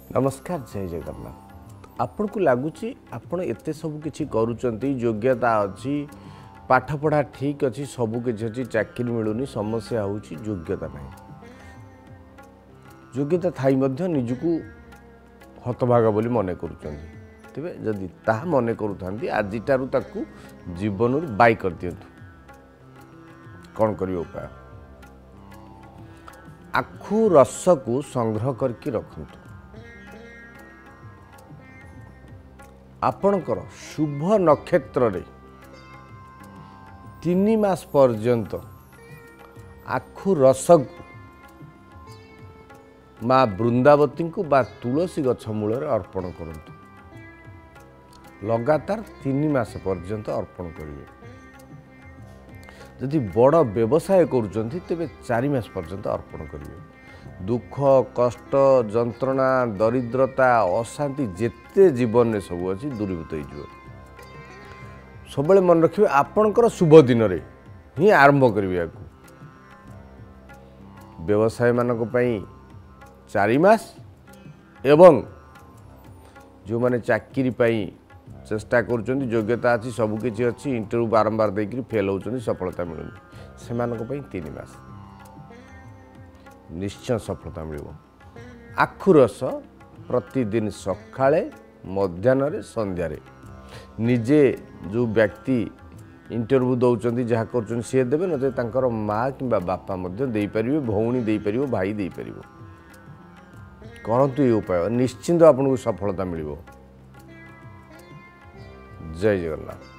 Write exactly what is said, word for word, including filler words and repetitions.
नमस्कार जय जगन्नाथ। आपण को लगुच आपण एत सब किसी करुँच योग्यता अच्छी पाठ पढ़ा ठीक अच्छी सबू किसी अच्छी चाकरी मिलूनी समस्या हूँ योग्यता नहीं। योग्यता थी निजको हतभाग बोली मन करुँच तेरे जदि ताहा मन करूँ आजिटारू ताकू जीवन बाई कर दिंतु कौन कर उपाय आखु रस को संग्रह करके रखंतु। आपणकर शुभ नक्षत्र रे तीन मास पर्यंत आखु रस को माँ वृंदावती को बा तुलसी गछ मूल अर्पण करंतु। लगातार तीन मास पर्यंत अर्पण करेंगे। जदि बड़ व्यवसाय करुँच तेरे चार मास पर्यंत अर्पण करेंगे। दुख कष्ट जंत्रणा दरिद्रता अशांति जेते जीवन में सब अच्छी दूरीभूत हो सब मन रखिए। आपणकर शुभ दिन रे ही आरंभ करेंगे। व्यवसाय मानक पई चार मास एवं जो माने चाकरी पई चेष्टा कर योग्यता अच्छी सबकि अच्छी इंटरव्यू बारंबार देकर फेल होती सफलता मिलूनी से तीन मास निश्चय सफलता मिल। आखु रस प्रतिदिन सकाळे मध्याह्न संध्यारे निजे जो व्यक्ति इंटरव्यू दौरान जहाँ कर सी देवे न तांकर माँ कि बापा दे पारे भौणी दे पार भाई दे पार करंतु ये उपाय निश्चिंत आपको सफलता मिल। जय जगन्नाथ।